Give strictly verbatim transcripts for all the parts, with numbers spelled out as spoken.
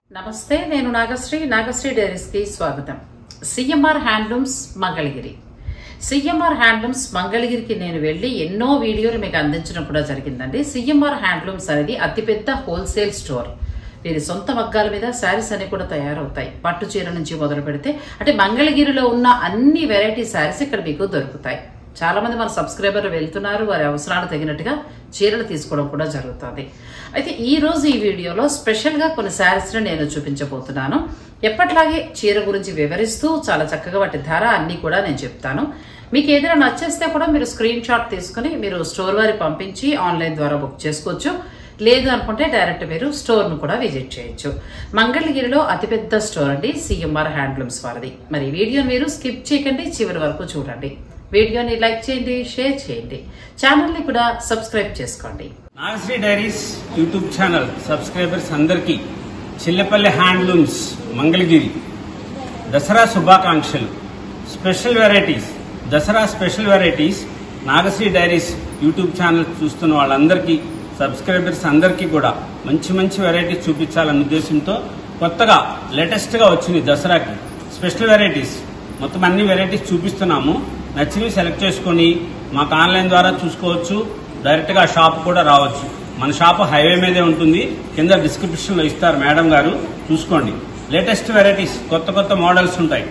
నమస్తే నేను నాగశ్రీ నాగశ్రీ డైరీస్ కి స్వాగతం. CMR handlooms Mangalagiri. CMR handlooms మంగళగిరికి నేను వెళ్లి ఎన్నో వీడియోలు మీకు అందించడం కూడా జరిగిందండి. సిఎంఆర్ హ్యాండ్లూమ్స్ అనేది అతిపెద్ద హోల్సేల్ స్టోర్. వీరి సొంత మగ్గాల మీద శారీస్ అన్ని కూడా తయారవుతాయి. పట్టు చీర నుంచి మొదలు పెడితే అంటే మంగళగిరిలో ఉన్న అన్ని వెరైటీ శారీస్ ఇక్కడ మీకు దొరుకుతాయి. చాలా మంది మన సబ్స్క్రైబర్లు వెళ్తున్నారు, వారి అవసరాలకు తగినట్టుగా చీరలు తీసుకోవడం కూడా జరుగుతుంది. అయితే ఈ రోజు ఈ వీడియోలో స్పెషల్ గా కొన్ని శారీస్ నేను చూపించబోతున్నాను. ఎప్పటిలాగే చీర గురించి వివరిస్తూ చాలా చక్కగా వాటి ధర అన్ని కూడా నేను చెప్తాను. మీకు ఏదైనా నచ్చేస్తే కూడా మీరు స్క్రీన్ షాట్ తీసుకుని మీరు స్టోర్ వారి పంపించి ఆన్లైన్ ద్వారా బుక్ చేసుకోవచ్చు. లేదు అనుకుంటే డైరెక్ట్ మీరు స్టోర్ ను కూడా విజిట్ చేయొచ్చు. మంగళగిరిలో అతిపెద్ద స్టోర్ అండి సిఎంఆర్ హ్యాండ్లూమ్స్ వారిది. మరి వీడియోని మీరు స్కిప్ చేయకండి, చివరి వరకు చూడండి. వీడియోని లైక్ చేయండి, షేర్ చేయండి, ఛానల్ ని కూడా సబ్స్క్రైబ్ చేసుకోండి. Nagasri diaries YouTube channel subscribers అందరికీ చిల్లపల్లి హ్యాండ్లూమ్స్ మంగళగిరి దసరా శుభాకాంక్షలు. Special varieties, Dasara special varieties Nagasri diaries YouTube channel చూస్తున్న వాళ్ళందరికీ, సబ్స్క్రైబర్స్ అందరికీ కూడా మంచి మంచి వెరైటీస్ చూపించాలన్న ఉద్దేశంతో కొత్తగా లేటెస్ట్ గా వచ్చింది దసరాకి స్పెషల్ వెరైటీస్. మొత్తం అన్ని వెరైటీస్ చూపిస్తున్నాము. నచ్చినవి సెలెక్ట్ చేసుకుని మాకు ఆన్లైన్ ద్వారా చూసుకోవచ్చు, డైరెక్ట్ గా షాప్ కూడా రావచ్చు. మన షాప్ హైవే మీదే ఉంటుంది, కింద డిస్క్రిప్షన్ లో ఇస్తారు మేడం గారు, చూసుకోండి. లేటెస్ట్ వెరైటీస్, కొత్త కొత్త మోడల్స్ ఉంటాయి.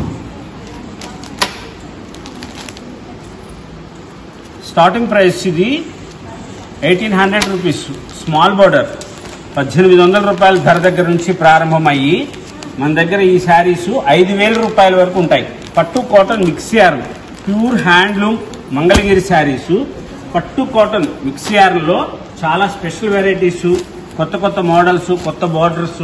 స్టార్టింగ్ ప్రైస్ ఇది eighteen hundred rupees. Small border పద్దెనిమిది వందల రూపాయల ధర దగ్గర నుంచి ప్రారంభమయ్యి మన దగ్గర ఈ శారీస్ ఐదు వేల రూపాయల వరకు ఉంటాయి. పట్టు cotton mix yarn, pure handloom Mangalagiri saris. పట్టు కాటన్ మిక్స్ యార్న్ లో చాలా స్పెషల్ వెరైటీస్, కొత్త కొత్త మోడల్స్, కొత్త borders,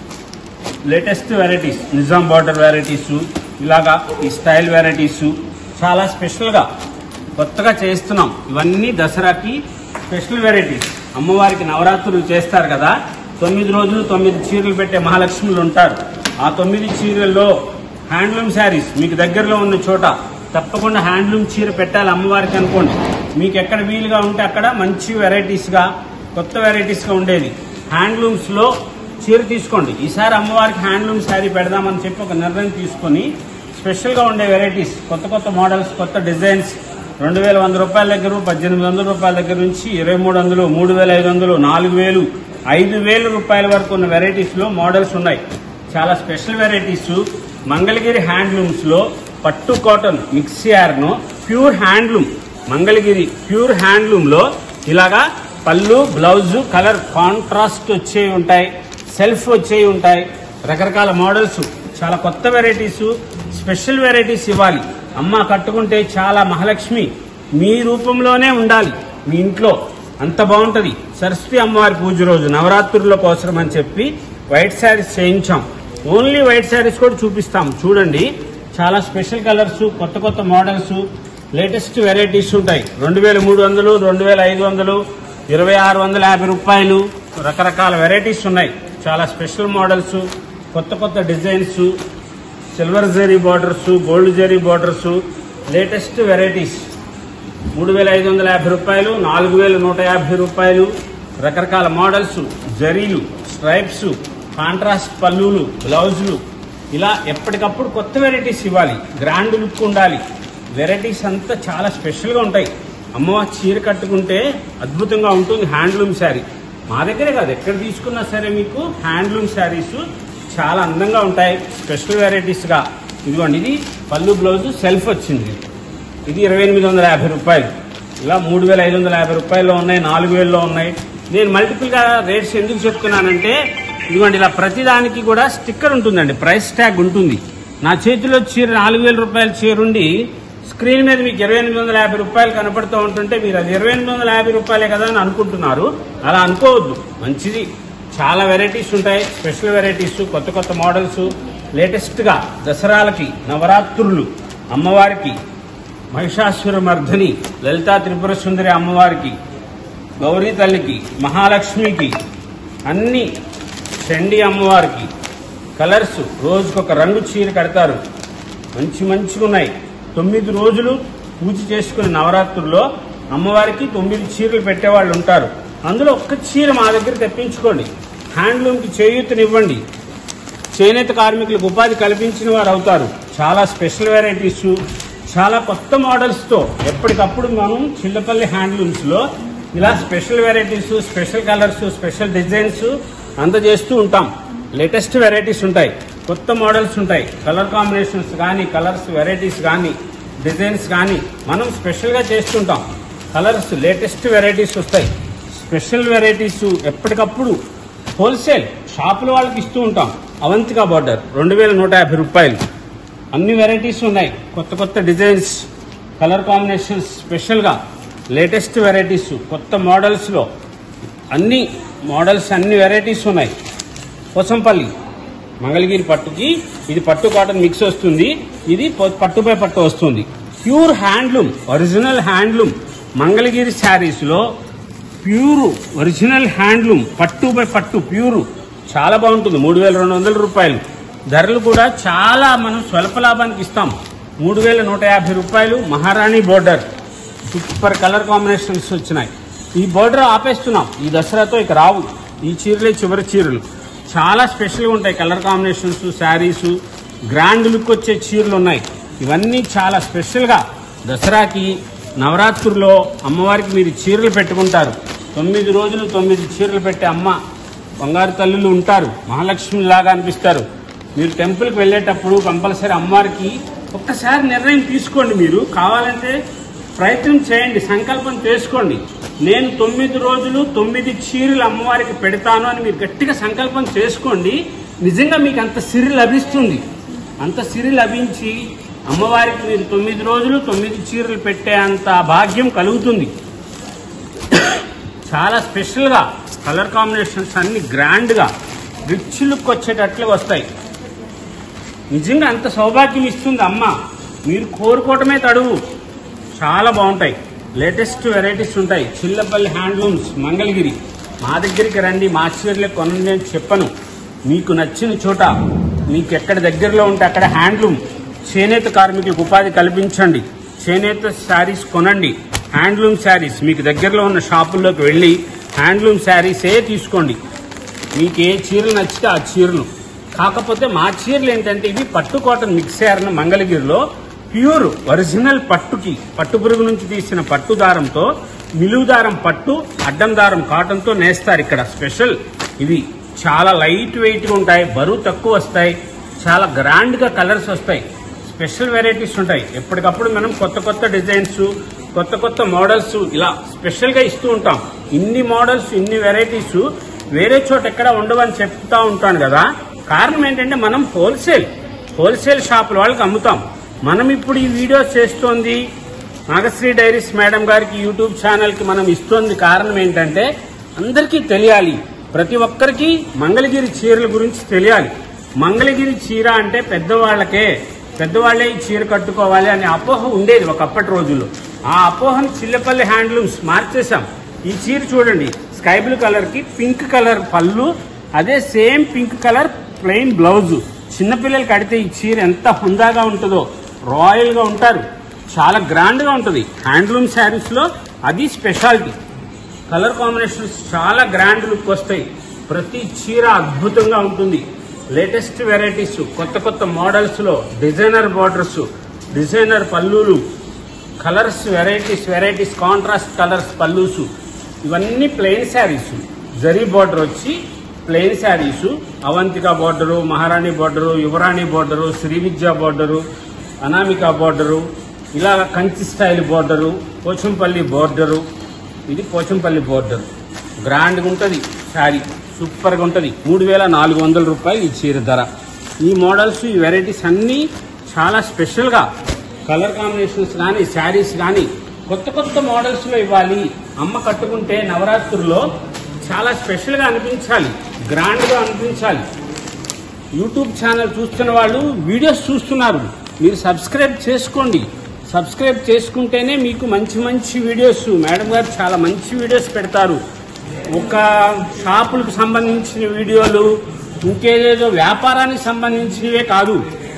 latest varieties, Nizam border varieties, ఇలాగా ఈ స్టైల్ వెరైటీస్ చాలా స్పెషల్ గా కొత్తగా చేస్తున్నాం. ఇవన్నీ దసరాకి స్పెషల్ వెరైటీస్. అమ్మవారికి నవరాత్రులు చేస్తారు కదా, తొమ్మిది రోజులు తొమ్మిది చీరలు పెట్టే మహాలక్ష్ములు ఉంటారు. ఆ తొమ్మిది చీరల్లో హ్యాండ్లూమ్ శారీస్ మీకు దగ్గరలో ఉన్న చోట తప్పకుండా హ్యాండ్లూమ్ చీర పెట్టాలి అమ్మవారికి అనుకోండి. మీకు ఎక్కడ వీలుగా ఉంటే అక్కడ మంచి వెరైటీస్ గా, కొత్త వెరైటీస్ గా ఉండేది హ్యాండ్లూమ్స్ లో చీర తీసుకోండి. ఈసారి అమ్మవారికి హ్యాండ్లూమ్ శారీ పెడదామని చెప్పి ఒక నిర్ణయం తీసుకుని స్పెషల్ గా ఉండే వెరైటీస్, కొత్త కొత్త మోడల్స్, కొత్త డిజైన్స్ రెండు వేల వంద రూపాయల దగ్గర, పద్దెనిమిది వందల రూపాయల దగ్గర నుంచి ఇరవై మూడు వందలు, మూడు వేల ఐదు వందలు, నాలుగు వేలు, ఐదు వేల రూపాయల వరకు ఉన్న వెరైటీస్ లో మోడల్స్ ఉన్నాయి. చాలా స్పెషల్ వెరైటీస్ మంగళగిరి హ్యాండ్లూమ్స్ లో. పట్టు cotton mix yarn, pure handloom Mangalagiri pure handloom లో ఇలాగా పళ్ళు, బ్లౌజ్ కలర్ కాంట్రాస్ట్ వచ్చేవి ఉంటాయి, సెల్ఫ్ వచ్చేవి ఉంటాయి, రకరకాల మోడల్స్, చాలా కొత్త వెరైటీస్, స్పెషల్ వెరైటీస్ ఇవ్వాలి. అమ్మ కట్టుకుంటే చాలా మహాలక్ష్మి మీ రూపంలోనే ఉండాలి మీ ఇంట్లో, అంత బాగుంటది. సరస్వతి అమ్మవారి పూజ రోజు నవరాత్రుల కోసం అని చెప్పి వైట్ శారీస్ చేయించాం. ఓన్లీ వైట్ శారీస్ కూడా చూపిస్తాం. చూడండి, చాలా స్పెషల్ కలర్స్, కొత్త కొత్త మోడల్స్, లేటెస్ట్ వెరైటీస్ ఉంటాయి. రెండు వేల మూడు వందలు, రెండు వేల ఐదు వందలు, ఇరవై ఆరు వందల యాభై రూపాయలు, రకరకాల వెరైటీస్ ఉన్నాయి. చాలా స్పెషల్ మోడల్స్, కొత్త కొత్త designs, silver zari borders, gold zari borders, latest varieties. మూడు వేల ఐదు వందల యాభై రూపాయలు, నాలుగు వేల నూట యాభై రూపాయలు, రకరకాల మోడల్స్, జరీలు, స్ట్రైప్స్, కాంట్రాస్ట్ పళ్ళులు, బ్లౌజులు, ఇలా ఎప్పటికప్పుడు కొత్త వెరైటీస్ ఇవ్వాలి. గ్రాండ్ లుక్ ఉండాలి. వెరైటీస్ అంతా చాలా స్పెషల్ గా ఉంటాయి. అమ్మవారి చీర కట్టుకుంటే అద్భుతంగా ఉంటుంది హ్యాండ్లూమ్ శారీ. మా దగ్గరే కాదు, ఎక్కడ తీసుకున్నా సరే మీకు హ్యాండ్లూమ్ శారీస్ చాలా అందంగా ఉంటాయి, స్పెషల్ వెరైటీస్ గా. ఇదిగోండి, ఇది పళ్ళు బ్లౌజ్ సెల్ఫ్ వచ్చింది. ఇది ఇరవై ఎనిమిది వందల యాభై రూపాయలు. ఇలా మూడు వేల ఐదు వందల యాభై రూపాయల్లో ఉన్నాయి, నాలుగు వేలలో ఉన్నాయి. నేను మల్టిపుల్ గా రేట్స్ ఎందుకు చెప్తున్నానంటే, ఇదిగోండి ఇలా ప్రతిదానికి కూడా స్టిక్కర్ ఉంటుందండి, ప్రైస్ ట్యాగ్ ఉంటుంది. నా చేతిలో చీర నాలుగు వేల రూపాయల చీర ఉండి స్క్రీన్ మీద మీకు ఇరవై ఎనిమిది వందల యాభై రూపాయలు కనపడుతూ ఉంటుంటే మీరు అది ఇరవై ఎనిమిది వందల యాభై రూపాయలే కదా అని అనుకుంటున్నారు. అలా అనుకోవద్దు, మంచిది. చాలా వెరైటీస్ ఉంటాయి, స్పెషల్ వెరైటీస్, కొత్త కొత్త మోడల్స్, లేటెస్ట్ గా దసరాలకి, నవరాత్రులు అమ్మవారికి, మహిషాసుర మర్ధని, లలితా త్రిపుర సుందరి అమ్మవారికి, గౌరీ తల్లికి, మహాలక్ష్మికి, అన్ని చండీ అమ్మవారికి కలర్స్, రోజుకొక రంగు చీర కడతారు. మంచి మంచిగా ఉన్నాయి. తొమ్మిది రోజులు పూజ చేసుకునే నవరాత్రుల్లో అమ్మవారికి తొమ్మిది చీరలు పెట్టేవాళ్ళు ఉంటారు. అందులో ఒక్క చీర మా దగ్గర తెప్పించుకోండి. హ్యాండ్లూమ్కి చేయూతనివ్వండి. చేనేత కార్మికులకు ఉపాధి కల్పించిన వారు అవుతారు. చాలా స్పెషల్ వెరైటీస్, చాలా కొత్త మోడల్స్తో ఎప్పటికప్పుడు మనం చిల్లపల్లి హ్యాండ్లూమ్స్లో ఇలా special varieties, special colours, special designs అందజేస్తూ ఉంటాం. లేటెస్ట్ వెరైటీస్ ఉంటాయి, కొత్త మోడల్స్ ఉంటాయి, కలర్ కాంబినేషన్స్ కానీ, కలర్స్ వెరైటీస్ కానీ, డిజైన్స్ కానీ మనం స్పెషల్గా చేస్తుంటాం. కలర్స్ లేటెస్ట్ వెరైటీస్ వస్తాయి, స్పెషల్ వెరైటీస్ ఎప్పటికప్పుడు హోల్సేల్ షాపుల వాళ్ళకి ఇస్తూ ఉంటాం. అవంతికా బార్డర్ రెండు వేల నూట యాభై రూపాయలు. అన్ని వెరైటీస్ ఉన్నాయి, కొత్త కొత్త డిజైన్స్, కలర్ కాంబినేషన్స్, స్పెషల్గా లేటెస్ట్ వెరైటీస్, కొత్త మోడల్స్లో అన్ని మోడల్స్, అన్ని వెరైటీస్ ఉన్నాయి. పోచంపల్లి మంగళగిరి పట్టుకి ఇది పట్టు కాటన్ మిక్స్ వస్తుంది, ఇది పట్టుపై పట్టు వస్తుంది. Pure handloom, original handloom Mangalagiri శారీస్లో ప్యూర్ ఒరిజినల్ హ్యాండ్లూమ్ పట్టు బై పట్టు ప్యూరు చాలా బాగుంటుంది. మూడు వేల రెండు వందల రూపాయలు. ధరలు కూడా చాలా మనం స్వల్ప లాభానికి ఇస్తాం. మూడు వేల నూట యాభై రూపాయలు. మహారాణి బోర్డర్, సూపర్ కలర్ కాంబినేషన్స్ వచ్చినాయి. ఈ బోర్డర్ ఆపేస్తున్నాం, ఈ దసరాతో ఇక రావు. ఈ చీరలే చివరి చీరలు, చాలా స్పెషల్గా ఉంటాయి. Colour combinations, saris, grand look వచ్చే చీరలు ఉన్నాయి. ఇవన్నీ చాలా స్పెషల్గా దసరాకి, నవరాత్రుల్లో అమ్మవారికి మీరు చీరలు పెట్టుకుంటారు. తొమ్మిది రోజులు తొమ్మిది చీరలు పెట్టే అమ్మ బంగారు తల్లులు ఉంటారు, మహాలక్ష్మిలాగా అనిపిస్తారు. మీరు టెంపుల్కి వెళ్ళేటప్పుడు కంపల్సరీ అమ్మవారికి ఒక్కసారి నిర్ణయం తీసుకోండి. మీరు కావాలంటే ప్రయత్నం చేయండి, సంకల్పం చేసుకోండి. నేను తొమ్మిది రోజులు తొమ్మిది చీరలు అమ్మవారికి పెడతాను అని మీరు గట్టిగా సంకల్పం చేసుకోండి. నిజంగా మీకు అంత సిరి లభిస్తుంది. అంత సిరి లభించి అమ్మవారికి మీరు తొమ్మిది రోజులు తొమ్మిది చీరలు పెట్టే అంత భాగ్యం కలుగుతుంది. చాలా స్పెషల్గా కలర్ కాంబినేషన్స్ అన్ని గ్రాండ్గా రిచ్ లుక్ వచ్చేటట్లు వస్తాయి. నిజంగా అంత సౌభాగ్యం ఇస్తుంది అమ్మ. మీరు కోరుకోవటమే తడువు. చాలా బాగుంటాయి, లేటెస్ట్ వెరైటీస్ ఉంటాయి. చిల్లపల్లి హ్యాండ్లూమ్స్ మంగళగిరి. మా దగ్గరికి రండి, మా చీరలే కొనండి అని చెప్పను. మీకు నచ్చిన చోట, మీకు ఎక్కడ దగ్గరలో ఉంటే అక్కడ హ్యాండ్లూమ్ చేనేత కార్మికులకు ఉపాధి కల్పించండి. చేనేత శారీస్ కొనండి, హ్యాండ్లూమ్ శారీస్. మీకు దగ్గరలో ఉన్న షాపుల్లోకి వెళ్ళి హ్యాండ్లూమ్ శారీసే తీసుకోండి. మీకు ఏ చీరలు నచ్చితే ఆ చీరలు. కాకపోతే మా చీరలు ఏంటంటే ఇవి పట్టు కాటన్ మిక్స్ అయ్యారన్న మంగళగిరిలో ప్యూర్ ఒరిజినల్ పట్టుకి, పట్టు పురుగు నుంచి తీసిన పట్టు దారంతో, నిలువు దారం పట్టు, అడ్డం దారం కాటన్తో నేస్తారు ఇక్కడ. స్పెషల్ ఇవి చాలా లైట్ వెయిట్గా ఉంటాయి, బరువు తక్కువ వస్తాయి, చాలా గ్రాండ్గా కలర్స్ వస్తాయి, స్పెషల్ వెరైటీస్ ఉంటాయి. ఎప్పటికప్పుడు మనం కొత్త కొత్త డిజైన్స్, కొత్త కొత్త మోడల్స్ ఇలా స్పెషల్గా ఇస్తూ ఉంటాం. ఇన్ని మోడల్స్, ఇన్ని వెరైటీస్ వేరే చోట ఎక్కడ ఉండవని చెప్తా ఉంటాను కదా. కారణం ఏంటంటే మనం హోల్సేల్ హోల్సేల్ షాపుల వాళ్ళకి అమ్ముతాం. మనం ఇప్పుడు ఈ వీడియోస్ చేస్తోంది నాగశ్రీ డైరీస్ మేడం గారికి యూట్యూబ్ ఛానల్కి మనం ఇస్తోంది కారణం ఏంటంటే అందరికీ తెలియాలి, ప్రతి ఒక్కరికి మంగళగిరి చీరల గురించి తెలియాలి. మంగళగిరి చీర అంటే పెద్దవాళ్లకే, పెద్దవాళ్లే ఈ చీర కట్టుకోవాలి అనే అపోహ ఉండేది ఒకప్పటి రోజుల్లో. ఆ అపోహను చిల్లపల్లి హ్యాండ్లూమ్స్ మార్చేశాం. ఈ చీర చూడండి, స్కై బ్లూ కలర్ కి పింక్ కలర్ పళ్ళు, అదే same pink colour plain blouse. చిన్నపిల్లలు కడితే ఈ చీర ఎంత హుందాగా ఉంటుందో, రాయల్ గా ఉంటారు, చాలా గ్రాండ్ గా ఉంటుంది. హ్యాండ్లూమ్ శారీస్ లో అది స్పెషాలిటీ. కలర్ కాంబినేషన్స్ చాలా గ్రాండ్ లుక్ వస్తాయి. ప్రతి చీర అద్భుతంగా ఉంటుంది. లేటెస్ట్ వెరైటీస్, కొత్త కొత్త మోడల్స్ లో డిజైనర్ బార్డర్స్, డిజైనర్ పళ్ళులు, colours varieties varieties contrast colours పళ్ళుసు. ఇవన్నీ ప్లెయిన్ శారీస్. జరీ బార్డర్ వచ్చి plain saris. Avantika border, Maharani border, Yuvarani border, Sri Vidya border, Anamika border, ఇలా Kanchi style border, Pochampalli border. ఇది పోచంపల్లి బార్డర్. గ్రాండ్గా ఉంటుంది శారీ, సూపర్గా ఉంటుంది. మూడు వేల నాలుగు వందల రూపాయలు ఈ చీర ధర. ఈ మోడల్స్, ఈ వెరైటీస్ అన్నీ చాలా స్పెషల్గా కలర్ కాంబినేషన్స్ కానీ, శారీస్ కానీ కొత్త కొత్త మోడల్స్లో ఇవ్వాలి. అమ్మ కట్టుకుంటే నవరాత్రుల్లో చాలా స్పెషల్గా అనిపించాలి, గ్రాండ్గా అనిపించాలి. యూట్యూబ్ ఛానల్ చూస్తున్న వాళ్ళు వీడియోస్ చూస్తున్నారు, మీరు సబ్స్క్రైబ్ చేసుకోండి. సబ్స్క్రైబ్ చేసుకుంటేనే మీకు మంచి మంచి వీడియోస్, మేడం గారు చాలా మంచి వీడియోస్ పెడతారు. ఒక షాపులకు సంబంధించిన వీడియోలు, ఇంకేదేదో వ్యాపారానికి సంబంధించినవే కాదు,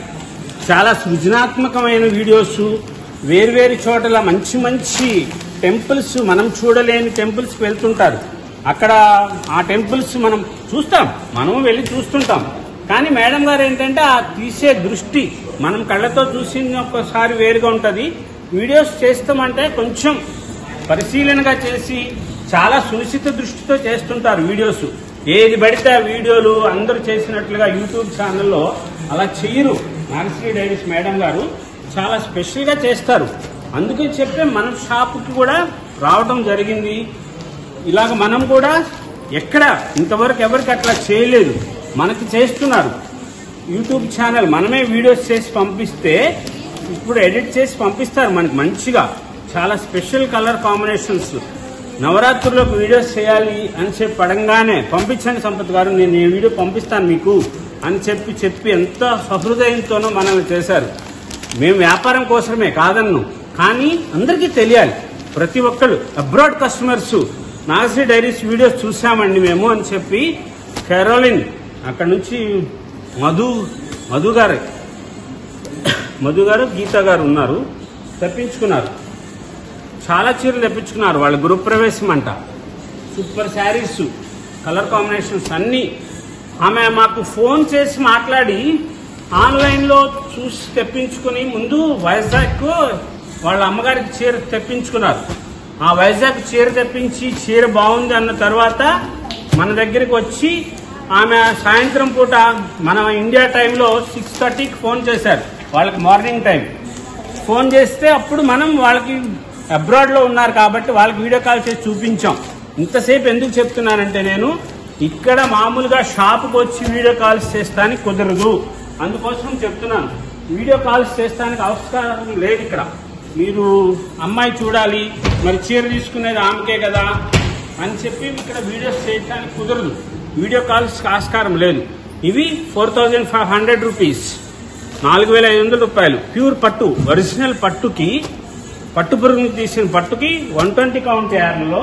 చాలా సృజనాత్మకమైన వీడియోస్. వేర్వేరు చోట్ల మంచి మంచి టెంపుల్స్, మనం చూడలేని టెంపుల్స్కి వెళ్తుంటారు. అక్కడ ఆ టెంపుల్స్ మనం చూస్తాం, మనం వెళ్ళి చూస్తుంటాం. కానీ మేడం గారు ఏంటంటే ఆ తీసే దృష్టి మనం కళ్ళతో చూసిన ఒక్కసారి వేరుగా ఉంటుంది. వీడియోస్ చేస్తామంటే కొంచెం పరిశీలనగా చేసి చాలా సునిశ్చిత దృష్టితో చేస్తుంటారు వీడియోస్. ఏది పడితే ఆ వీడియోలు అందరూ చేసినట్లుగా యూట్యూబ్ ఛానల్లో అలా చేయరు. నాగశ్రీ డైరీస్ మేడం గారు చాలా స్పెషల్గా చేస్తారు. అందుకని చెప్పి మన షాపుకి కూడా రావడం జరిగింది. ఇలాగ మనం కూడా ఎక్కడ ఇంతవరకు ఎవరికి అట్లా చేయలేదు, మనకి చేస్తున్నారు. యూట్యూబ్ ఛానల్ మనమే వీడియోస్ చేసి పంపిస్తే ఇప్పుడు ఎడిట్ చేసి పంపిస్తారు మనకి మంచిగా. చాలా స్పెషల్ కలర్ కాంబినేషన్స్. నవరాత్రులకు వీడియోస్ చేయాలి అని చెప్పి పడంగానే పంపించండి సంపత్ గారు, నేను ఈ వీడియో పంపిస్తాను మీకు అని చెప్పి చెప్పి ఎంత సహృదయంతోనో మనల్ని చేశారు. మేము వ్యాపారం కోసమే కాదన్ను, కానీ అందరికీ తెలియాలి. ప్రతి ఒక్కళ్ళు abroad customers Nagasri diaries videos చూసామండి మేము అని చెప్పి కెరోలిన్ అక్కడ నుంచి మధు మధు గారు మధు గారు గీత గారు ఉన్నారు, తెప్పించుకున్నారు. చాలా చీరలు తెప్పించుకున్నారు. వాళ్ళ గృహప్రవేశం అంట. సూపర్ శారీస్, కలర్ కాంబినేషన్స్ అన్నీ. ఆమె మాకు ఫోన్ చేసి మాట్లాడి ఆన్లైన్లో చూసి తెప్పించుకుని ముందు వైజాగ్ వాళ్ళ అమ్మగారికి చీర తెప్పించుకున్నారు. ఆ వైజాగ్ చీర తెప్పించి చీర బాగుంది అన్న తర్వాత మన దగ్గరికి వచ్చి ఆమె సాయంత్రం పూట మన ఇండియా టైంలో సిక్స్ థర్టీకి ఫోన్ చేశారు. వాళ్ళకి మార్నింగ్ టైం ఫోన్ చేస్తే అప్పుడు మనం వాళ్ళకి అబ్రాడ్లో ఉన్నారు కాబట్టి వాళ్ళకి వీడియో కాల్ చేసి చూపించాం. ఇంతసేపు ఎందుకు చెప్తున్నానంటే నేను ఇక్కడ మామూలుగా షాపుకి వచ్చి వీడియో కాల్స్ చేస్తానికి కుదరదు, అందుకోసం చెప్తున్నాను. వీడియో కాల్స్ చేస్తానికి అవసరం లేదు. ఇక్కడ మీరు అమ్మాయి చూడాలి, మరి చీర తీసుకునేది ఆమెకే కదా అని చెప్పి ఇక్కడ వీడియోస్ చేయడానికి కుదరదు. వీడియో కాల్స్ ఆస్కారం లేదు. ఇవి four thousand five hundred rupees నాలుగు వేల ఐదు వందల రూపాయలు ప్యూర్ పట్టు. ఒరిజినల్ పట్టుకి, పట్టు పురుగుని తీసిన పట్టుకి వన్ ట్వంటీ కౌంట్ యార్డ్లో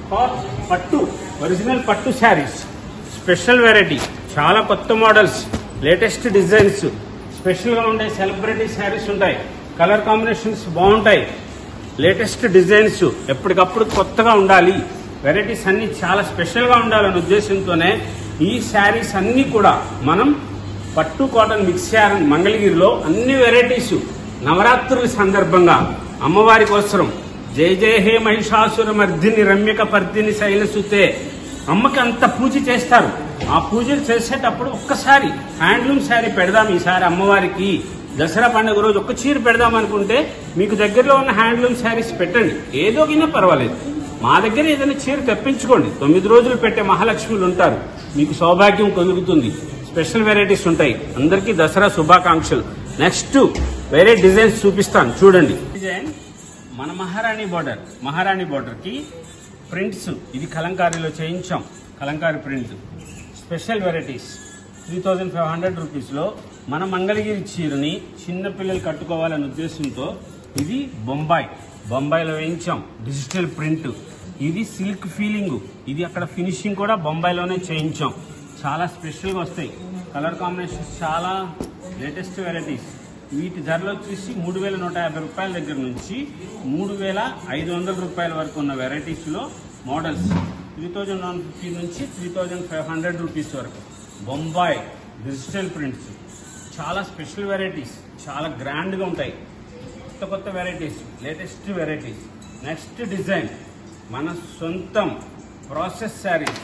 పట్టు ఒరిజినల్ పట్టు శారీస్. స్పెషల్ వెరైటీ, చాలా కొత్త మోడల్స్, లేటెస్ట్ డిజైన్స్, స్పెషల్గా ఉండే సెలబ్రిటీ శారీస్ ఉంటాయి. కలర్ కాంబినేషన్స్ బాగుంటాయి. లేటెస్ట్ డిజైన్స్, ఎప్పటికప్పుడు కొత్తగా ఉండాలి. వెరైటీస్ అన్ని చాలా స్పెషల్గా ఉండాలనే ఉద్దేశంతోనే ఈ శారీస్ అన్ని కూడా మనం పట్టు కాటన్ మిక్స్ చేయాలని మంగళగిరిలో అన్ని వెరైటీస్ నవరాత్రుల సందర్భంగా అమ్మవారి కోసం జయ జయ హే మహిషాసుర మర్దిని రమ్యక పర్దిని శైలసుతే అమ్మకి అంత పూజ చేస్తారు. ఆ పూజలు చేసేటప్పుడు ఒక్కసారి హ్యాండ్లూమ్ శారీ పెడదాం ఈసారి అమ్మవారికి. దసరా పండుగ రోజు ఒక్క చీర పెడదాం అనుకుంటే మీకు దగ్గరలో ఉన్న హ్యాండ్లూమ్ శారీస్ పెట్టండి, ఏదో కిన్నా పర్వాలేదు. మా దగ్గర ఏదైనా చీర తెప్పించుకోండి. తొమ్మిది రోజులు పెట్టే మహాలక్ష్ములు ఉంటారు, మీకు సౌభాగ్యం కలుగుతుంది. స్పెషల్ వెరైటీస్ ఉంటాయి. అందరికీ దసరా శుభాకాంక్షలు. నెక్స్ట్ వేరే డిజైన్స్ చూపిస్తాను చూడండి. డిజైన్ మన మహారాణి బార్డర్, మహారాణి బార్డర్ కి ప్రింట్స్ ఇది కలంకారీలో చేయించాం. Kalamkari print special varieties three thousand five hundred రూపీస్లో మన మంగళగిరి చీరని చిన్నపిల్లలు కట్టుకోవాలనే ఉద్దేశంతో ఇది బొంబాయి బొంబాయిలో వేయించాం. డిజిటల్ ప్రింట్, ఇది సిల్క్ ఫీలింగ్, ఇది అక్కడ ఫినిషింగ్ కూడా బొంబాయిలోనే చేయించాం. చాలా స్పెషల్గా వస్తాయి. కలర్ కాంబినేషన్స్ చాలా లేటెస్ట్ వెరైటీస్. వీటి ధరలు వచ్చేసి మూడు వేల నూట యాభై రూపాయల దగ్గర నుంచి మూడు వేల ఐదు వందల రూపాయల వరకు ఉన్న వెరైటీస్లో models three thousand one fifty నుంచి three thousand five hundred rupees వరకు బొంబాయి డిజిటల్ ప్రింట్స్. చాలా స్పెషల్ వెరైటీస్, చాలా గ్రాండ్గా ఉంటాయి. కొత్త కొత్త varieties, latest varieties. Next design మన సొంతం ప్రాసెస్ శారీస్,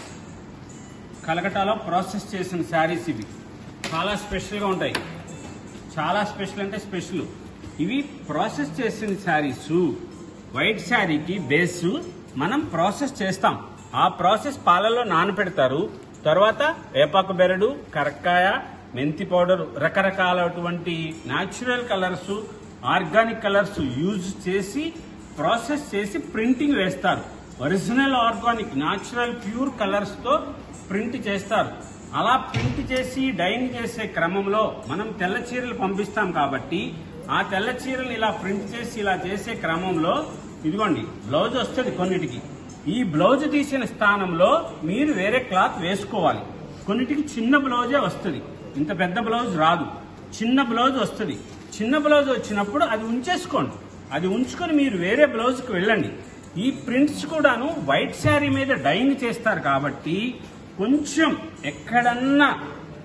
కలకటాలో ప్రాసెస్ చేసిన శారీస్. ఇవి చాలా స్పెషల్గా ఉంటాయి. చాలా స్పెషల్ అంటే స్పెషల్. ఇవి ప్రాసెస్ చేసిన శారీస్. వైట్ శారీకి బేస్ మనం ప్రాసెస్ చేస్తాం. ఆ ప్రాసెస్ పాలలో నానపెడతారు. తర్వాత వేపాకు బెరడు, కరక్కాయ, మెంతి పౌడర్, రకరకాలటువంటి natural colours, organic colours use చేసి ప్రాసెస్ చేసి ప్రింటింగ్ వేస్తారు. Original organic natural pure colours తో ప్రింట్ చేస్తారు. అలా ప్రింట్ చేసి డైన్ చేసే క్రమంలో మనం తెల్ల చీరలు పంపిస్తాం కాబట్టి ఆ తెల్ల చీరలు ఇలా ప్రింట్ చేసి ఇలా చేసే క్రమంలో ఇదిగోండి బ్లౌజ్ వస్తుంది కొన్నిటికి. ఈ బ్లౌజ్ తీసిన స్థానంలో మీరు వేరే క్లాత్ వేసుకోవాలి. కొన్నిటికి చిన్న బ్లౌజే వస్తుంది, ఇంత పెద్ద బ్లౌజ్ రాదు. చిన్న బ్లౌజ్ వస్తుంది. చిన్న బ్లౌజ్ వచ్చినప్పుడు అది ఉంచేసుకోండి. అది ఉంచుకొని మీరు వేరే బ్లౌజ్కి వెళ్ళండి. ఈ ప్రింట్స్ కూడాను వైట్ శారీ మీద డైయింగ్ చేస్తారు కాబట్టి కొంచెం ఎక్కడన్నా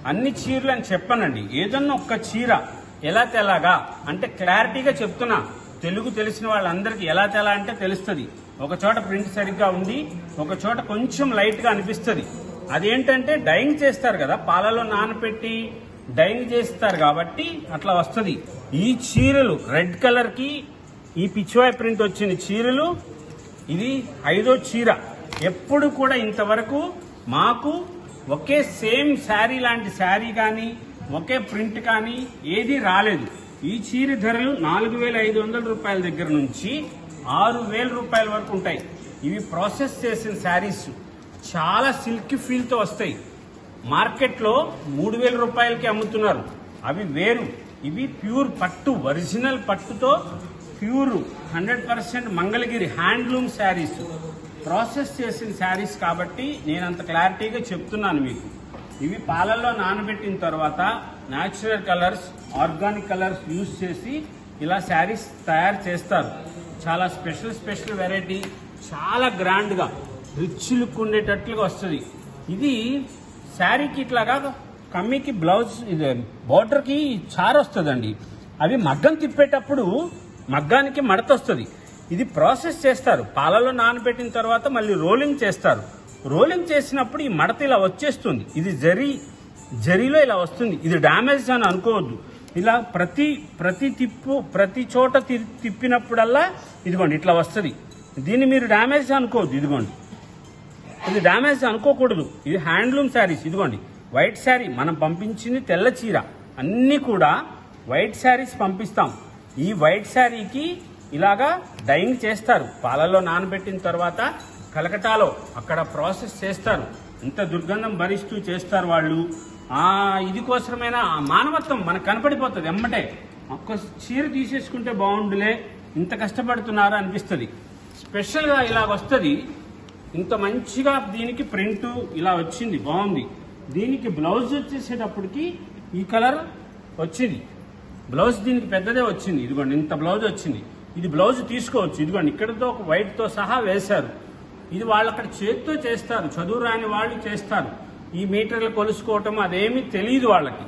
అన్ని చీరలు అని చెప్పానండి. ఏదన్నా ఒక్క చీర ఎలా తెలాగా అంటే క్లారిటీగా చెప్తున్నా. తెలుగు తెలిసిన వాళ్ళందరికీ ఎలా తెలా అంటే తెలుస్తుంది. ఒక చోట ప్రింట్ సరిగ్గా ఉంది, ఒక చోట కొంచెం లైట్ గా అనిపిస్తుంది. అదేంటంటే డైయింగ్ చేస్తారు కదా, పాలలో నానపెట్టి డైయింగ్ చేస్తారు కాబట్టి అట్లా వస్తుంది. ఈ చీరలు రెడ్ కలర్ కి ఈ పిచ్చివాయ్ ప్రింట్ వచ్చిన చీరలు ఇది ఐదో చీర. ఎప్పుడు కూడా ఇంతవరకు మాకు ఒకే సేమ్ శారీ లాంటి శారీ కానీ ఒకే ప్రింట్ కానీ ఏది రాలేదు. ఈ చీర ధరలు నాలుగు వేల ఐదు వందల రూపాయల దగ్గర నుంచి ఆరు వేల రూపాయల వరకు ఉంటాయి. ఇవి ప్రాసెస్ చేసిన శారీస్ చాలా సిల్క్ ఫీల్ తో వస్తాయి. మార్కెట్ లో మూడు వేల రూపాయలకి అమ్ముతున్నారు, అవి వేరు. ఇవి ప్యూర్ పట్టు, ఒరిజినల్ పట్టుతో pure hundred percent Mangalagiri handloom saris, process చేసిన శారీస్ కాబట్టి నేను అంత క్లారిటీగా చెప్తున్నాను మీకు. ఇవి పాలల్లో నానబెట్టిన తర్వాత natural colours, organic colours use చేసి ఇలా శారీస్ తయారు చేస్తారు. చాలా స్పెషల్ స్పెషల్ వెరైటీ, చాలా గ్రాండ్ గా రిచ్ లుక్ ఉండేటట్లుగా వస్తుంది. ఇది శారీకి ఇట్లాగా కమ్మికి బ్లౌజ్ ఇది బోర్డర్ కి చార వస్తుందండి. అవి మగ్గం తిప్పేటప్పుడు మగ్గానికి మడత వస్తుంది. ఇది ప్రాసెస్ చేస్తారు, పాలలో నానబెట్టిన తర్వాత మళ్ళీ రోలింగ్ చేస్తారు. రోలింగ్ చేసినప్పుడు ఈ మడత ఇలా వచ్చేస్తుంది. ఇది జరీ జరీలో ఇలా వస్తుంది. ఇది డ్యామేజ్ అని అనుకోవద్దు. ఇలా ప్రతి ప్రతి తిప్పు ప్రతి చోట తిప్పినప్పుడల్లా ఇదిగోండి ఇట్లా వస్తుంది. దీన్ని మీరు డ్యామేజ్ అనుకోవద్దు. ఇదిగోండి ఇది డ్యామేజ్ అనుకోకూడదు. ఇది హ్యాండ్లూమ్ శారీస్. ఇదిగోండి వైట్ శారీ మనం పంపించింది, తెల్ల చీర అన్ని కూడా వైట్ శారీస్ పంపిస్తాం. ఈ వైట్ శారీకి ఇలాగా డైయింగ్ చేస్తారు. పాలలో నానబెట్టిన తర్వాత కలకటాలో అక్కడ ప్రాసెస్ చేస్తారు. ఇంత దుర్గంధం భరిస్తూ చేస్తారు వాళ్ళు. ఆ ఇది కోసమైనా ఆ మానవత్వం మనకు కనపడిపోతుంది ఎమ్మటే. ఒక్క చీర తీసేసుకుంటే బాగుండులే, ఇంత కష్టపడుతున్నారా అనిపిస్తుంది. స్పెషల్ గా ఇలా వస్తుంది. ఇంత మంచిగా దీనికి ప్రింట్ ఇలా వచ్చింది, బాగుంది. దీనికి బ్లౌజ్ వచ్చేసేటప్పటికి ఈ కలర్ వచ్చింది. బ్లౌజ్ దీనికి పెద్దదే వచ్చింది. ఇదిగోండి ఇంత బ్లౌజ్ వచ్చింది. ఇది బ్లౌజ్ తీసుకోవచ్చు. ఇదిగోండి ఇక్కడతో ఒక వైట్ తో సహా వేశారు. ఇది వాళ్ళు అక్కడ చేతితో చేస్తారు, చదువు రాని వాళ్ళు చేస్తారు. ఈ మీటర్లు కొలుసుకోవటం అదేమీ తెలియదు వాళ్ళకి.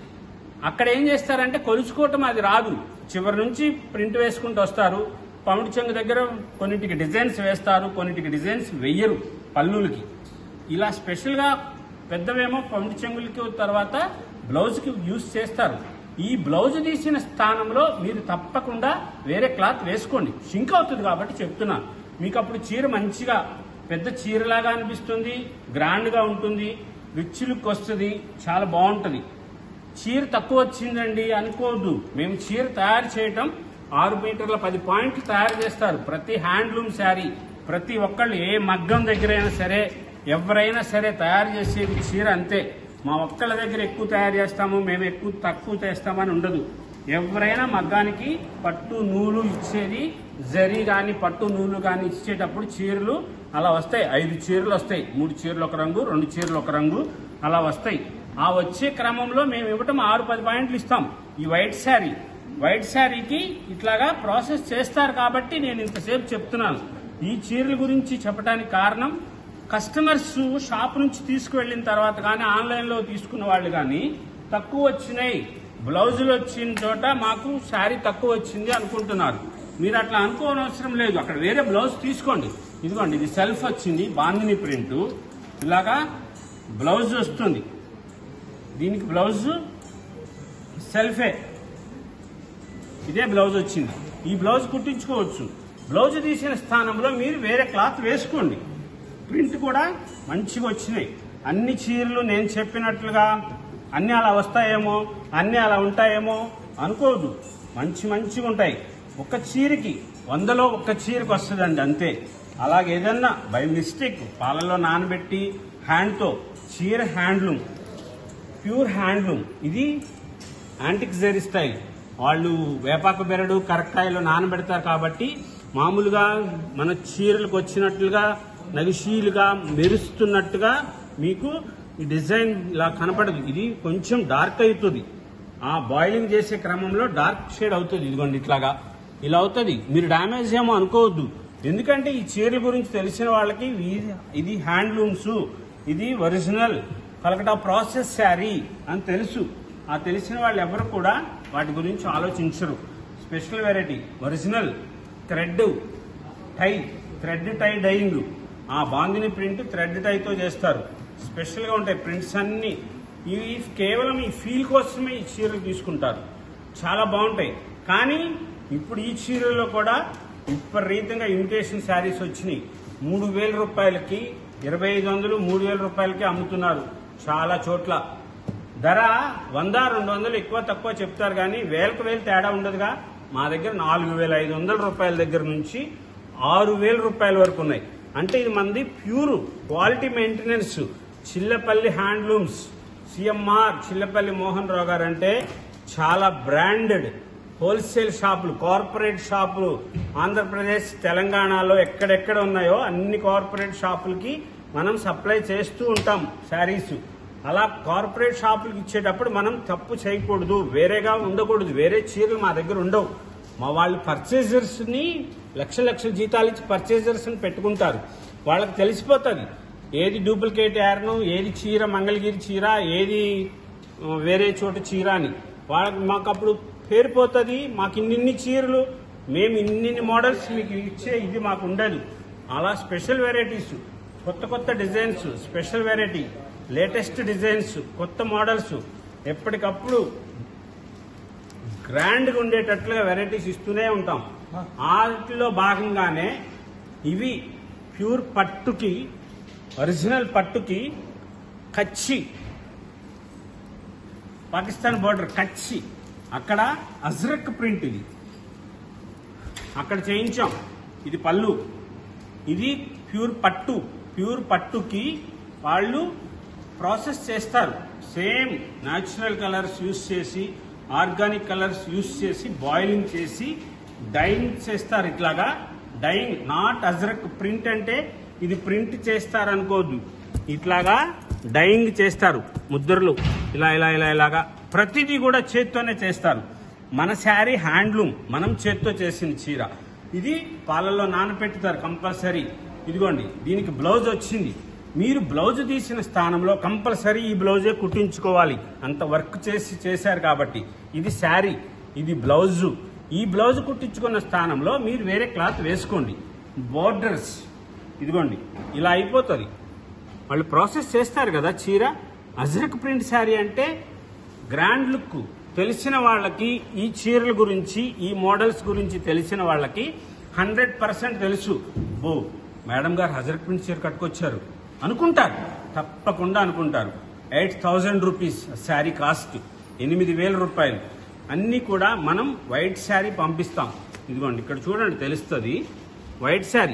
అక్కడ ఏం చేస్తారంటే కొలుసుకోవటం అది రాదు, చివరి నుంచి ప్రింట్ వేసుకుంటూ వస్తారు. పమిడి చెంగు దగ్గర కొన్నిటికి డిజైన్స్ వేస్తారు, కొన్నిటికి డిజైన్స్ వెయ్యరు పళ్ళులకి. ఇలా స్పెషల్ గా పెద్దవేమో పమిడి చెంగులకి తర్వాత బ్లౌజ్ కి యూజ్ చేస్తారు. ఈ బ్లౌజ్ తీసిన స్థానంలో మీరు తప్పకుండా వేరే క్లాత్ వేసుకోండి, షింక్ అవుతుంది కాబట్టి చెప్తున్నాను మీకు. అప్పుడు చీర మంచిగా పెద్ద చీరలాగా అనిపిస్తుంది, గ్రాండ్ గా ఉంటుంది, రిచ్ లుక్ వస్తుంది, చాలా బాగుంటుంది. చీర తక్కువ వచ్చిందండి అనుకోవద్దు. మేము చీర తయారు చేయటం ఆరు మీటర్ల పది పాయింట్లు తయారు చేస్తారు. ప్రతి హ్యాండ్లూమ్ శారీ ప్రతి ఒక్కళ్ళు ఏ మగ్గం దగ్గర అయినా సరే ఎవరైనా సరే తయారు చేసేది చీర అంతే. మా ఒక్కళ్ళ దగ్గర ఎక్కువ తయారు చేస్తాము, మేము ఎక్కువ తక్కువ చేస్తామని ఉండదు. ఎవరైనా మగ్గానికి పట్టు నూలు ఇచ్చేది, జరీ కానీ పట్టు నూలు కానీ ఇచ్చేటప్పుడు చీరలు అలా వస్తాయి. ఐదు చీరలు వస్తాయి, మూడు చీరలు ఒక రంగు, రెండు చీరలు ఒక రంగు అలా వస్తాయి. ఆ వచ్చే క్రమంలో మేము ఇవ్వటం ఆరు పది పాయింట్లు ఇస్తాం. ఈ వైట్ శారీ వైట్ శారీకి ఇట్లాగా ప్రాసెస్ చేస్తారు కాబట్టి నేను ఇంతసేపు చెప్తున్నాను. ఈ చీరల గురించి చెప్పడానికి కారణం కస్టమర్స్ షాప్ నుంచి తీసుకువెళ్లిన తర్వాత కానీ ఆన్లైన్ లో తీసుకున్న వాళ్ళు కానీ తక్కువ వచ్చినాయి, బ్లౌజులు వచ్చిన చోట మాకు శారీ తక్కువ వచ్చింది అనుకుంటున్నారు. మీరు అట్లా అనుకోనవసరం లేదు. అక్కడ వేరే బ్లౌజ్ తీసుకోండి. ఇదిగోండి ఇది సెల్ఫ్ వచ్చింది, బాందిని ప్రింట్ ఇలాగా బ్లౌజ్ వస్తుంది. దీనికి బ్లౌజ్ సెల్ఫే, ఇదే బ్లౌజ్ వచ్చింది. ఈ బ్లౌజ్ కుట్టించుకోవచ్చు. బ్లౌజ్ తీసిన స్థానంలో మీరు వేరే క్లాత్ వేసుకోండి. ప్రింట్ కూడా మంచిగా వచ్చినాయి. అన్ని చీరలు నేను చెప్పినట్లుగా అన్ని అలా వస్తాయేమో, అన్ని అలా ఉంటాయేమో అనుకోవద్దు. మంచి మంచిగా ఉంటాయి. ఒక చీరకి వందలో ఒక్క చీరకు వస్తుందండి అంతే. అలాగే ఏదన్నా బై మిస్టేక్ పాలలో నానబెట్టి హ్యాండ్తో చీర హ్యాండ్లూమ్, ప్యూర్ హ్యాండ్లూమ్. ఇది యాంటిక్ జరీ స్టైల్. వాళ్ళు వేపాకు బెరడు కరక్కాయలు నానబెడతారు కాబట్టి మామూలుగా మన చీరలకు వచ్చినట్లుగా నగిషీలుగా మెరుస్తున్నట్టుగా మీకు ఈ డిజైన్ ఇలా కనపడదు. ఇది కొంచెం డార్క్ అవుతుంది. ఆ బాయిలింగ్ చేసే క్రమంలో డార్క్ షేడ్ అవుతుంది. ఇదిగోండి ఇట్లాగా ఇలా అవుతుంది. మీరు డ్యామేజ్ ఏమో అనుకోవద్దు. ఎందుకంటే ఈ చీరల గురించి తెలిసిన వాళ్ళకి ఇది హ్యాండ్లూమ్స్, ఇది ఒరిజినల్ కలకటా ప్రాసెస్ శారీ అని తెలుసు. ఆ తెలిసిన వాళ్ళు ఎవరు కూడా వాటి గురించి ఆలోచించరు. Special variety, original thread tie, thread tie dyeing. ఆ బాందిని ప్రింట్ థ్రెడ్ టైతో చేస్తారు. స్పెషల్గా ఉంటాయి ప్రింట్స్ అన్నీ. ఇవి కేవలం ఈ ఫీల్ కోసమే ఈ చీరలు తీసుకుంటారు. చాలా బాగుంటాయి. కానీ ఇప్పుడు ఈ చీరల్లో కూడా విపరీతంగా ఇమిటేషన్ శారీస్ వచ్చినాయి. మూడు వేల రూపాయలకి, ఇరవై ఐదు వందలు మూడు వేల రూపాయలకి అమ్ముతున్నారు చాలా చోట్ల. ధర వంద రెండు వందలు ఎక్కువ తక్కువ చెప్తారు కానీ వేలకు వేలు తేడా ఉండదుగా. మా దగ్గర నాలుగు వేల ఐదు వందల రూపాయల దగ్గర నుంచి ఆరు వేల రూపాయల వరకు ఉన్నాయి. అంటే ఇది మంది pure quality maintenance. Chillapalli handlooms, CMR Chillapalli Mohan Rao గారు అంటే చాలా బ్రాండెడ్ హోల్సేల్ షాపులు, కార్పొరేట్ షాపులు ఆంధ్రప్రదేశ్ తెలంగాణలో ఎక్కడెక్కడ ఉన్నాయో అన్ని కార్పొరేట్ షాపులకి మనం సప్లై చేస్తూ ఉంటాం శారీస్. అలా కార్పొరేట్ షాపులకు ఇచ్చేటప్పుడు మనం తప్పు చేయకూడదు, వేరేగా ఉండకూడదు. వేరే చీరలు మా దగ్గర ఉండవు. మా వాళ్ళు పర్చేజర్స్ ని లక్ష లక్షల జీతాలు ఇచ్చి పర్చేజర్స్ ని పెట్టుకుంటారు. వాళ్ళకి తెలిసిపోతుంది ఏది డూప్లికేట్ యార్ను, ఏది చీర మంగళగిరి చీర, ఏది వేరే చోట చీర అని. వాళ్ళకి మాకు అప్పుడు పేరుపోతుంది. మాకు ఇన్నిన్ని చీరలు, మేము ఇన్నిన్ని మోడల్స్ మీకు ఇచ్చే ఇది మాకు ఉండదు. అలా స్పెషల్ వెరైటీస్, కొత్త కొత్త designs, special variety, latest designs, కొత్త మోడల్స్ ఎప్పటికప్పుడు గ్రాండ్గా ఉండేటట్లుగా వెరైటీస్ ఇస్తూనే ఉంటాం. వాటిలో భాగంగానే ఇవి ప్యూర్ పట్టుకి, ఒరిజినల్ పట్టుకి కచ్చి, పాకిస్తాన్ బోర్డర్ కచ్చి, అక్కడ అజ్రక్ ప్రింట్, ఇది అక్కడ చేయించాం. ఇది పళ్ళు, ఇది ప్యూర్ పట్టు. ప్యూర్ పట్టుకి వాళ్ళు ప్రాసెస్ చేస్తారు. సేమ్ న్యాచురల్ కలర్స్ యూజ్ చేసి, ఆర్గానిక్ కలర్స్ యూజ్ చేసి బాయిలింగ్ చేసి డైయింగ్ చేస్తారు. ఇట్లాగా డైయింగ్, నాట్ అజ్రక్ ప్రింట్. అంటే ఇది ప్రింట్ చేస్తారనుకోద్దు, ఇట్లాగా డైయింగ్ చేస్తారు. ముద్రలు ఇలా ఇలా ఇలా ఇలాగా ప్రతిదీ కూడా చేత్తోనే చేస్తారు. మన శారీ హ్యాండ్లూమ్, మనం చేత్తో చేసిన చీర. ఇది పాలల్లో నానపెట్టుతారు కంపల్సరీ. ఇదిగోండి, దీనికి బ్లౌజ్ వచ్చింది. మీరు బ్లౌజ్ తీసిన స్థానంలో కంపల్సరీ ఈ బ్లౌజే కుట్టించుకోవాలి. అంత వర్క్ చేసి చేశారు కాబట్టి. ఇది శారీ, ఇది బ్లౌజు. ఈ బ్లౌజ్ కుట్టించుకున్న స్థానంలో మీరు వేరే క్లాత్ వేసుకోండి. బోర్డర్స్ ఇదిగోండి ఇలా అయిపోతుంది. వాళ్ళు ప్రాసెస్ చేస్తారు కదా చీర. అజ్రక్ ప్రింట్ శారీ అంటే గ్రాండ్ లుక్. తెలిసిన వాళ్ళకి ఈ చీరల గురించి, ఈ మోడల్స్ గురించి తెలిసిన వాళ్ళకి హండ్రెడ్ పర్సెంట్ తెలుసు. ఓ మేడం గారు అజ్రక్ ప్రింట్ చీర కట్టుకొచ్చారు అనుకుంటారు, తప్పకుండా అనుకుంటారు. Eight thousand rupees sari cost, ఎనిమిది వేల రూపాయలు. అన్నీ కూడా మనం వైట్ శారీ పంపిస్తాం. ఇదిగోండి ఇక్కడ చూడండి తెలుస్తుంది. వైట్ శారీ,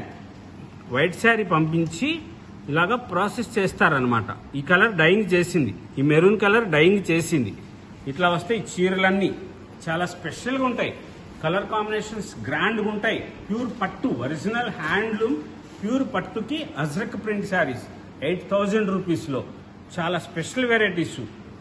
వైట్ శారీ పంపించి ఇలాగా ప్రాసెస్ చేస్తారనమాట. ఈ కలర్ డైయింగ్ చేసింది, ఈ మెరూన్ కలర్ డైయింగ్ చేసింది. ఇట్లా వస్తాయి చీరలన్నీ. చాలా స్పెషల్గా ఉంటాయి. కలర్ కాంబినేషన్స్ గ్రాండ్గా ఉంటాయి. ప్యూర్ పట్టు, ఒరిజినల్ హ్యాండ్లూమ్ ప్యూర్ పట్టుకి Ajrakh print saris eight thousand రూపీస్లో. చాలా స్పెషల్ వెరైటీస్.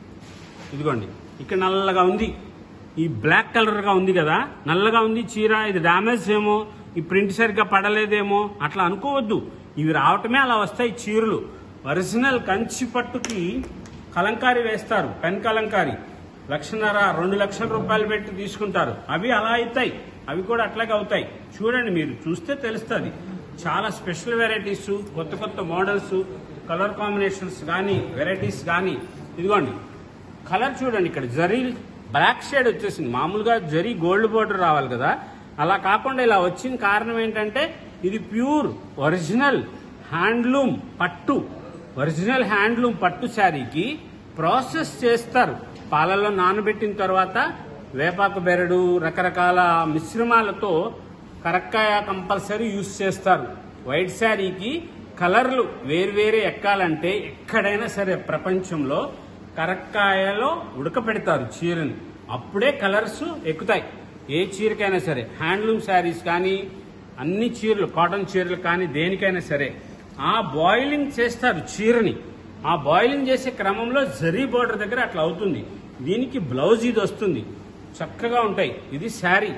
ఇదిగోండి ఇక్కడ నల్లగా ఉంది, ఈ బ్లాక్ కలర్గా ఉంది కదా, నల్లగా ఉంది చీర. ఇది డ్యామేజ్ ఏమో, ఈ ప్రింట్ సరిగ్గా పడలేదేమో అట్లా అనుకోవద్దు. ఇవి రావటమే అలా వస్తాయి చీరలు. ఒరిజినల్ కంచి పట్టుకి కలంకారీ వేస్తారు, పెన్ కలంకారీ. లక్షన్నర రెండు లక్షల రూపాయలు పెట్టి తీసుకుంటారు. అవి అలా అవుతాయి, అవి కూడా అట్లాగే అవుతాయి. చూడండి, మీరు చూస్తే తెలుస్తుంది. చాలా స్పెషల్ వెరైటీస్, కొత్త కొత్త మోడల్స్, కలర్ కాంబినేషన్స్ కానీ, వెరైటీస్ కానీ. ఇదిగోండి కలర్ చూడండి, ఇక్కడ జరీ బ్లాక్ షేడ్ వచ్చేసింది. మామూలుగా జరీ గోల్డ్ బోర్డర్ రావాలి కదా, అలా కాకుండా ఇలా వచ్చిన కారణం ఏంటంటే ఇది ప్యూర్ ఒరిజినల్ హ్యాండ్లూమ్ పట్టు. ఒరిజినల్ హ్యాండ్లూమ్ పట్టు శారీకి ప్రాసెస్ చేస్తారు. పాలల్లో నానబెట్టిన తర్వాత వేపాకు బెరడు, రకరకాల మిశ్రమాలతో కరక్కాయ కంపల్సరీ యూజ్ చేస్తారు. వైట్ శారీకి కలర్లు వేరువేరే ఎక్కాలంటే ఎక్కడైనా సరే ప్రపంచంలో కరక్కాయలో ఉడకపెడతారు చీరని, అప్పుడే కలర్స్ ఎక్కుతాయి. ఏ చీరకైనా సరే, హ్యాండ్లూమ్ శారీస్ కానీ, అన్ని చీరలు, కాటన్ చీరలు కానీ, దేనికైనా సరే ఆ బాయిలింగ్ చేస్తారు చీరని. ఆ బాయిలింగ్ చేసే క్రమంలో జరీ బోర్డర్ దగ్గర అట్లా అవుతుంది. దీనికి బ్లౌజ్ ఇది వస్తుంది, చక్కగా ఉంటాయి. ఇది శారీ,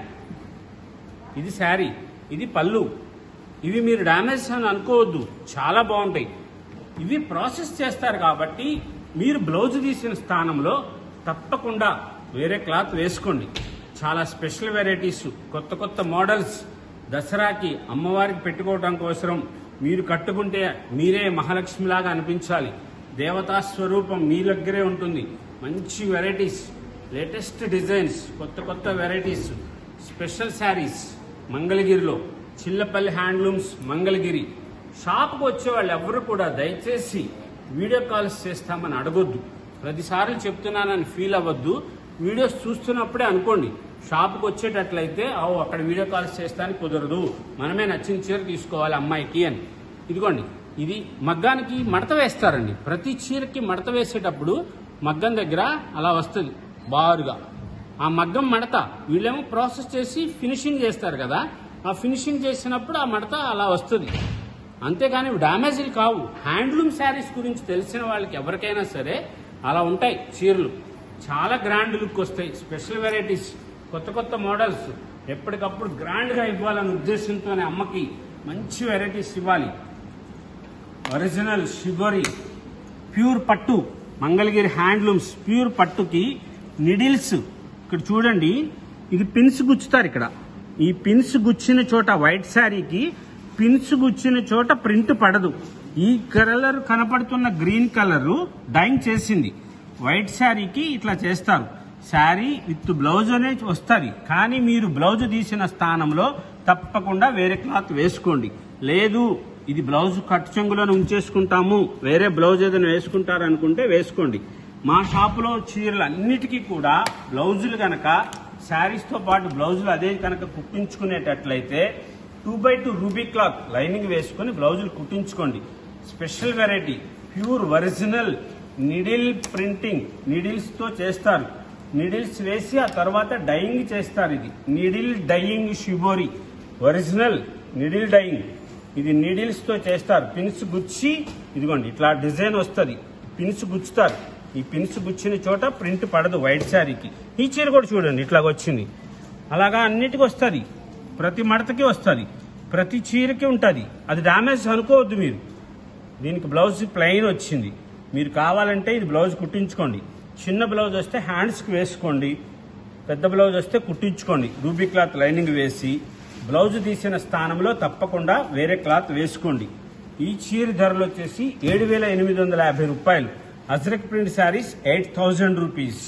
ఇది శారీ, ఇది పళ్ళు. ఇవి మీరు డ్యామేజ్ అని అనుకోవద్దు, చాలా బాగుంటాయి. ఇవి ప్రాసెస్ చేస్తారు కాబట్టి మీరు బ్లౌజ్ తీసిన స్థానంలో తప్పకుండా వేరే క్లాత్ వేసుకోండి. చాలా స్పెషల్ వెరైటీస్, కొత్త కొత్త మోడల్స్ దసరాకి అమ్మవారికి పెట్టుకోవడం కోసం మీరు కట్టుకుంటే మీరే మహాలక్ష్మిలాగా అనిపించాలి. దేవతా స్వరూపం మీ దగ్గరే ఉంటుంది. మంచి వెరైటీస్, లేటెస్ట్ డిజైన్స్, కొత్త కొత్త వెరైటీస్, స్పెషల్ శారీస్ మంగళగిరిలో చిల్లపల్లి హ్యాండ్లూమ్స్ మంగళగిరి. షాప్కి వచ్చే వాళ్ళు ఎవరు కూడా దయచేసి వీడియో కాల్స్ చేస్తామని అడగొద్దు. ప్రతిసారి చెప్తున్నానని ఫీల్ అవ్వద్దు. వీడియోస్ చూస్తున్నప్పుడే అనుకోండి, షాప్కి వచ్చేటట్లయితే అవు అక్కడ వీడియో కాల్స్ చేస్తానికి కుదరదు, మనమే నచ్చిన చీర తీసుకోవాలి అమ్మాయికి అని. ఇదిగోండి, ఇది మగ్గానికి మడత వేస్తారండి. ప్రతి చీరకి మడత వేసేటప్పుడు మగ్గం దగ్గర అలా వస్తుంది బారుగా. ఆ మగ్గం మడత వీళ్ళేమో ప్రాసెస్ చేసి ఫినిషింగ్ చేస్తారు కదా, ఆ ఫినిషింగ్ చేసినప్పుడు ఆ మడత అలా వస్తుంది. అంతేగాని డ్యామేజ్లు కావు. హ్యాండ్లూమ్ శారీస్ గురించి తెలిసిన వాళ్ళకి ఎవరికైనా సరే అలా ఉంటాయి చీరలు. చాలా గ్రాండ్ లుక్ వస్తాయి. స్పెషల్ వెరైటీస్, కొత్త కొత్త మోడల్స్, ఎప్పటికప్పుడు గ్రాండ్ గా ఇవ్వాలనే ఉద్దేశంతోనే అమ్మకి మంచి వెరైటీస్ ఇవ్వాలి. ఒరిజినల్ షిబోరి ప్యూర్ పట్టు మంగళగిరి హ్యాండ్లూమ్స్ ప్యూర్ పట్టుకి నిడిల్స్ ఇక్కడ చూడండి, ఇది పిన్స్ గుచ్చుతారు. ఇక్కడ ఈ పిన్స్ గుచ్చిన చోట వైట్ శారీకి పిన్స్ గుచ్చిన చోట ప్రింట్ పడదు. ఈ కలర్ కనపడుతున్న గ్రీన్ కలర్ డైయింగ్ చేసింది. వైట్ శారీకి ఇట్లా చేస్తారు. శారీ విత్ బ్లౌజ్ అనే వస్తుంది. కానీ మీరు బ్లౌజ్ తీసిన స్థానంలో తప్పకుండా వేరే క్లాత్ వేసుకోండి. లేదు ఇది బ్లౌజ్ కట్ చెంగులను ఉంచేసుకుంటాము, వేరే బ్లౌజ్ ఏదైనా వేసుకుంటారనుకుంటే వేసుకోండి. మా షాపులో చీరలు అన్నిటికీ కూడా బ్లౌజులు గనక శారీస్తో పాటు బ్లౌజులు అదే కనుక కుట్టించుకునేటట్లయితే two by two ruby cloth lining వేసుకుని బ్లౌజులు కుట్టించుకోండి. Special variety pure original needle printing, needles తో చేస్తారు. నిడిల్స్ వేసి ఆ తర్వాత డైయింగ్ చేస్తారు. ఇది needle dyeing shibori original needle dyeing. ఇది నీడిల్స్ తో చేస్తారు. పిన్స్ గుచ్చి ఇదిగోండి ఇట్లా డిజైన్ వస్తుంది. పిన్స్ గుచ్చుతారు. ఈ పిన్స్ గుచ్చిన చోట ప్రింట్ పడదు వైట్ శారీకి. ఈ చీర కూడా చూడండి ఇట్లాగ వచ్చింది. అలాగా అన్నిటికీ వస్తుంది. ప్రతి మడతకి వస్తుంది, ప్రతి చీరకి ఉంటుంది. అది డ్యామేజ్ అనుకోవద్దు మీరు. దీనికి బ్లౌజ్ ప్లెయిన్ వచ్చింది. మీరు కావాలంటే ఇది బ్లౌజ్ కుట్టించుకోండి. చిన్న బ్లౌజ్ వస్తే హ్యాండ్స్కి వేసుకోండి, పెద్ద బ్లౌజ్ వస్తే కుట్టించుకోండి. రూబీ క్లాత్ లైనింగ్ వేసి బ్లౌజ్ తీసిన స్థానంలో తప్పకుండా వేరే క్లాత్ వేసుకోండి. ఈ చీర ధరలు వచ్చేసి ఏడు వేల ఎనిమిది వందల యాభై రూపాయలు. Ajrakh print saris eight thousand rupees.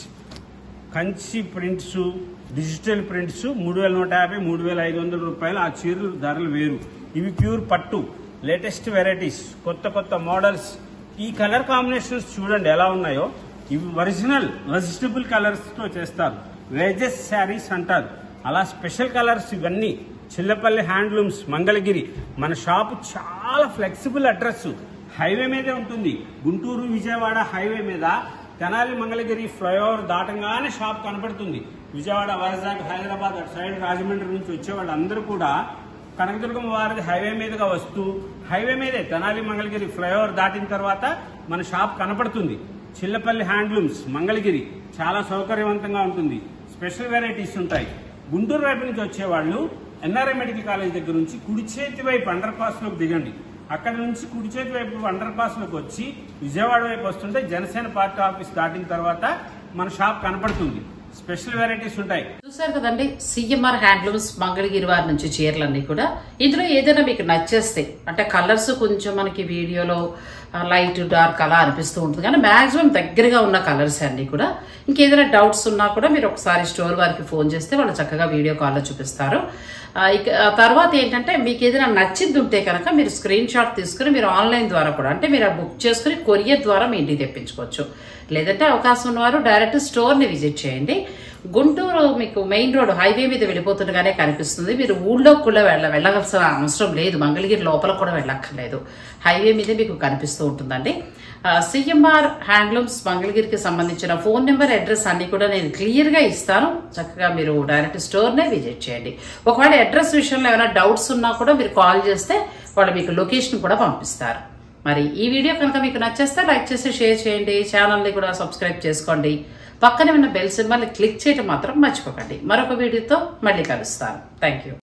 Kanchi prints, digital prints మూడు వేల నూట యాభై మూడు వేల ఐదు వందల రూపాయలు. ఆ చీరలు ధరలు వేరు. ఇవి ప్యూర్ పట్టు, లేటెస్ట్ వెరైటీస్, కొత్త కొత్త మోడల్స్. ఈ కలర్ కాంబినేషన్స్ చూడండి ఎలా ఉన్నాయో. ఇవి ఒరిజినల్ వెజిటబుల్ కలర్స్ తో చేస్తారు. వేజెస్ శారీస్ అంటారు. అలా స్పెషల్ కలర్స్ ఇవన్నీ. చిల్లపల్లి హ్యాండ్లూమ్స్ మంగళగిరి. మన షాపు చాలా ఫ్లెక్సిబుల్ అడ్రస్. హైవే మీదే ఉంటుంది. గుంటూరు విజయవాడ హైవే మీద తెనాలి మంగళగిరి ఫ్లైఓవర్ దాటంగానే షాప్ కనపడుతుంది. విజయవాడ, వైజాగ్, హైదరాబాద్ అటు సైడ్ రాజమండ్రి నుంచి వచ్చే వాళ్ళందరూ కూడా కనకదుర్గం వారిది హైవే మీదుగా వస్తూ హైవే మీదే తెనాలి మంగళగిరి ఫ్లైఓవర్ దాటిన తర్వాత మన షాప్ కనపడుతుంది. చిల్లపల్లి హ్యాండ్లూమ్స్ మంగళగిరి చాలా సౌకర్యవంతంగా ఉంటుంది. స్పెషల్ వెరైటీస్ ఉంటాయి. గుంటూరు వైపు నుంచి వచ్చేవాళ్ళు ఎన్ఆర్ఐ మెడికల్ కాలేజ్ దగ్గర నుంచి కుడి చేతి వైపు అండర్ పాస్ లోకి దిగండి. అక్కడ నుంచి కుడి చేతి వైపు అండర్ పాస్ లోకి వచ్చి విజయవాడ వైపు వస్తుంటే జనసేన పార్టీ ఆఫీస్ దాటిన తర్వాత మన షాప్ కనపడుతుంది. స్పెషల్ వెరైటీస్ ఉంటాయి. చూసారు కదండి, సిఎంఆర్ హ్యాండ్లూమ్స్ మంగళగిరి వారి నుంచి చీరలన్నీ కూడా. ఇందులో ఏదైనా మీకు నచ్చేస్తే, అంటే కలర్స్ కొంచెం మనకి వీడియోలో లైట్ డార్క్ అలా అనిపిస్తూ ఉంటుంది, కానీ మాక్సిమం దగ్గరగా ఉన్న కలర్స్ అన్ని కూడా. ఇంకేదైనా డౌట్స్ ఉన్నా కూడా మీరు ఒకసారి స్టోర్ వారికి ఫోన్ చేస్తే వాళ్ళు చక్కగా వీడియో కాల్లో చూపిస్తారు. ఇక తర్వాత ఏంటంటే మీకు ఏదైనా నచ్చింది ఉంటే కనుక మీరు స్క్రీన్ షాట్ తీసుకుని మీరు ఆన్లైన్ ద్వారా కూడా, అంటే మీరు బుక్ చేసుకుని కొరియర్ ద్వారా మీ ఇంటికి తెప్పించుకోవచ్చు. లేదంటే అవకాశం ఉన్నవారు డైరెక్ట్ స్టోర్ని విజిట్ చేయండి. గుంటూరు మీకు మెయిన్ రోడ్ హైవే మీద వెళ్ళిపోతుండగానే కనిపిస్తుంది. మీరు ఊళ్ళో కూడా వెళ్ళ వెళ్ళవలసిన అవసరం లేదు. మంగళగిరి లోపల కూడా వెళ్ళక్కర్లేదు. హైవే మీదే మీకు కనిపిస్తూ ఉంటుందండి. సిఎంఆర్ హ్యాండ్లూమ్స్ మంగళగిరికి సంబంధించిన ఫోన్ నెంబర్, అడ్రస్ అన్ని కూడా నేను క్లియర్ గా ఇస్తాను. చక్కగా మీరు డైరెక్ట్ స్టోర్ నే విజిట్ చేయండి. ఒకవేళ అడ్రస్ విషయంలో ఏమైనా డౌట్స్ ఉన్నా కూడా మీరు కాల్ చేస్తే వాళ్ళు మీకు లొకేషన్ కూడా పంపిస్తారు. మరి ఈ వీడియో కనుక మీకు నచ్చేస్తే లైక్ చేసి షేర్ చేయండి. ఛానల్ ని కూడా సబ్స్క్రైబ్ చేసుకోండి. పక్కనే ఉన్న బెల్ సింబల్ క్లిక్ చేయడం మాత్రం మర్చిపోకండి. మరొక వీడియోతో మళ్ళీ కలుస్తాను. Thank you.